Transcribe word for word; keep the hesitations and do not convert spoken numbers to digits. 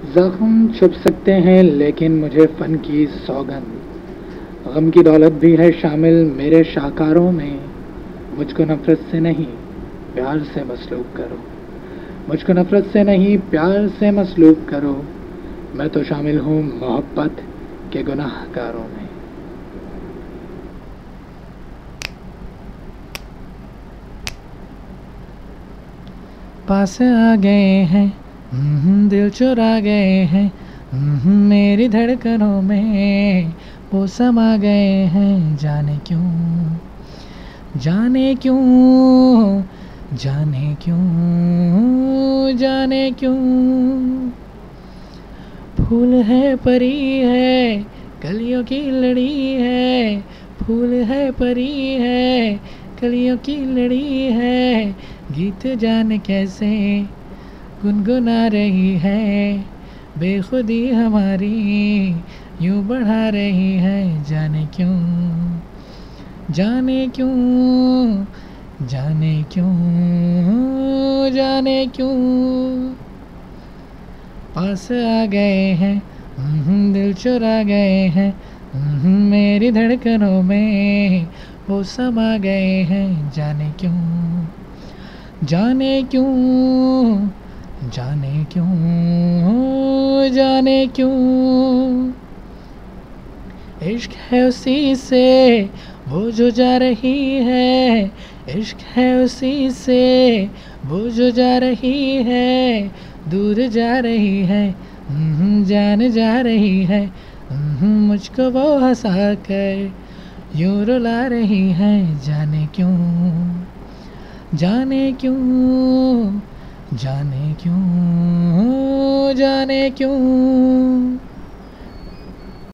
जख्म छुप सकते हैं लेकिन मुझे फन की सौगंध, गम की दौलत भी है शामिल मेरे शाकारों में। मुझको नफरत से नहीं प्यार से मसलूब करो, मुझको नफरत से नहीं प्यार से मसलूब करो। मैं तो शामिल हूँ मोहब्बत के गुनाहगारों में। पास आ गए हैं, हम्म, दिल चुरा गए हैं, हम्म, मेरी धड़कनों में वो समा गए हैं। जाने क्यों, जाने क्यों, जाने क्यों, जाने क्यों। फूल है परी है कलियों की लड़ी है, फूल है परी है कलियों की लड़ी है। गीत जाने कैसे गुनगुना रही है, बेखुदी हमारी यूं बढ़ा रही है। जाने क्यों, जाने क्यों, जाने क्यों, जाने क्यों। पास आ गए हैं, हम्म, दिल चुरा गए हैं, हम्म, मेरी धड़कनों में वो समा गए हैं। जाने क्यों, जाने क्यों, जाने क्यों, जाने क्यों। इश्क है उसी से वो जो जा रही है, इश्क है उसी से वो जो जा रही है। दूर जा रही है, हम्म, जान जा रही है, हम्म, मुझको वो हंसा कर यूं रुला रही है। जाने क्यों, जाने क्यों, जाने क्यों, जाने क्यों।